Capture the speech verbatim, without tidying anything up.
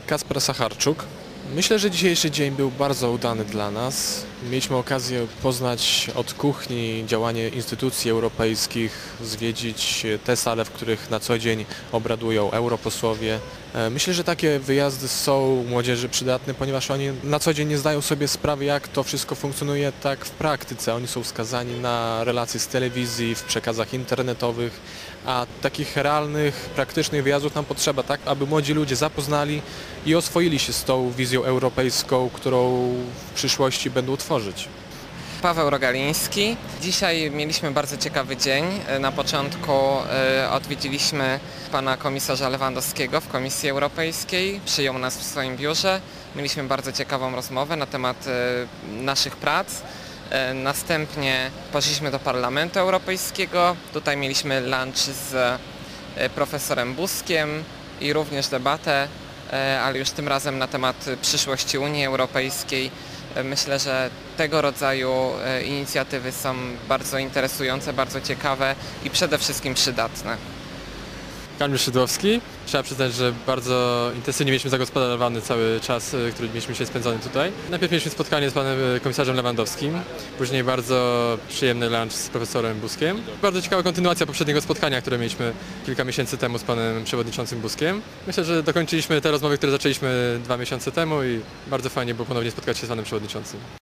Kacper Sacharczuk. Myślę, że dzisiejszy dzień był bardzo udany dla nas. Mieliśmy okazję poznać od kuchni działanie instytucji europejskich, zwiedzić te sale, w których na co dzień obradują europosłowie. Myślę, że takie wyjazdy są młodzieży przydatne, ponieważ oni na co dzień nie zdają sobie sprawy, jak to wszystko funkcjonuje tak w praktyce. Oni są skazani na relacje z telewizji, w przekazach internetowych, a takich realnych, praktycznych wyjazdów nam potrzeba, tak, aby młodzi ludzie zapoznali i oswoili się z tą wizją europejską, którą w przyszłości będą tworzyć. Paweł Rogaliński. Dzisiaj mieliśmy bardzo ciekawy dzień. Na początku odwiedziliśmy pana komisarza Lewandowskiego w Komisji Europejskiej. Przyjął nas w swoim biurze. Mieliśmy bardzo ciekawą rozmowę na temat naszych prac. Następnie poszliśmy do Parlamentu Europejskiego. Tutaj mieliśmy lunch z profesorem Buzkiem i również debatę, ale już tym razem na temat przyszłości Unii Europejskiej. Myślę, że tego rodzaju inicjatywy są bardzo interesujące, bardzo ciekawe i przede wszystkim przydatne. Kamil Szydłowski. Trzeba przyznać, że bardzo intensywnie mieliśmy zagospodarowany cały czas, który mieliśmy dzisiaj spędzony tutaj. Najpierw mieliśmy spotkanie z panem komisarzem Lewandowskim, później bardzo przyjemny lunch z profesorem Buzkiem. Bardzo ciekawa kontynuacja poprzedniego spotkania, które mieliśmy kilka miesięcy temu z panem przewodniczącym Buzkiem. Myślę, że dokończyliśmy te rozmowy, które zaczęliśmy dwa miesiące temu i bardzo fajnie było ponownie spotkać się z panem przewodniczącym.